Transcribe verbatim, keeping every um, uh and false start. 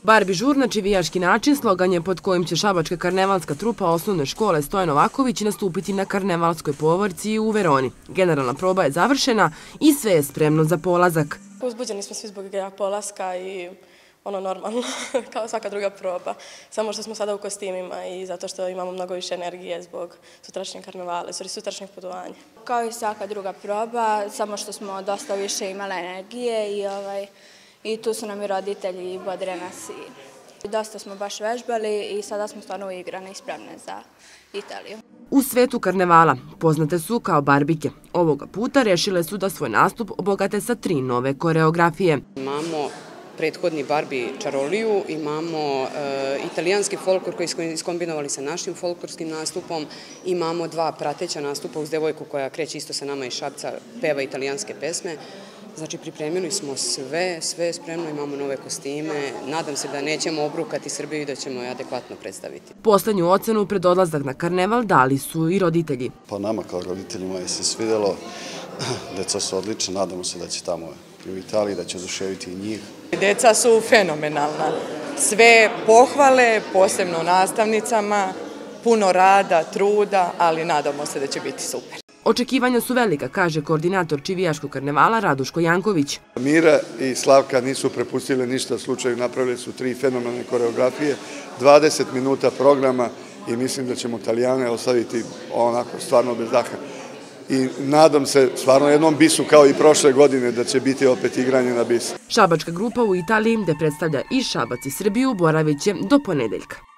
Barbi žur na čivijaški način slogan je pod kojim će šabačka karnevalska trupa osnovne škole Stojan Novaković nastupiti na karnevalskoj povorci u Veroni. Generalna proba je završena i sve je spremno za polazak. Uzbuđeni smo svi zbog igra polaska i ono normalno, kao svaka druga proba. Samo što smo sada u kostimima i zato što imamo mnogo više energije zbog sutrašnjeg karnevala, sutrašnjeg putovanja. Kao i svaka druga proba, samo što smo dosta više imali energije i ovaj... I tu su nam i roditelji i bodre nas i dosta smo baš vežbali i sada smo stvarno uigrane i spremne za Italiju. U svetu karnevala poznate su kao barbike. Ovoga puta rešile su da svoj nastup obogate sa tri nove koreografije. Imamo prethodni Barbi čaroliju, imamo italijanski folklor koji smo iskombinovali sa našim folklorskim nastupom, imamo dva prateća nastupa uz devojku koja kreće isto sa nama iz Šapca, peva italijanske pesme. Znači, pripremili smo sve, sve je spremno, imamo nove kostime, nadam se da nećemo obrukati Srbiju i da ćemo je adekvatno predstaviti. Poslednju ocenu pred odlazak na karneval dali su i roditelji. Pa nama kao roditeljima je se svidelo, deca su odlična, nadamo se da će tamo i u Italiji, da će oduševiti i njih. Deca su fenomenalna, sve pohvale, posebno nastavnicama, puno rada, truda, ali nadamo se da će biti super. Očekivanja su velika, kaže koordinator čivijaškog karnevala Raduško Janković. Mira i Slavka nisu prepustile ništa slučaju, napravili su tri fenomenalne koreografije, dvadeset minuta programa i mislim da ćemo Italijane ostaviti onako stvarno bez daha. I nadam se stvarno jednom bisu kao i prošle godine da će biti opet igranje na bis. Šabačka grupa u Italiji, gde predstavlja i Šabac i Srbiju, boravit će do ponedeljka.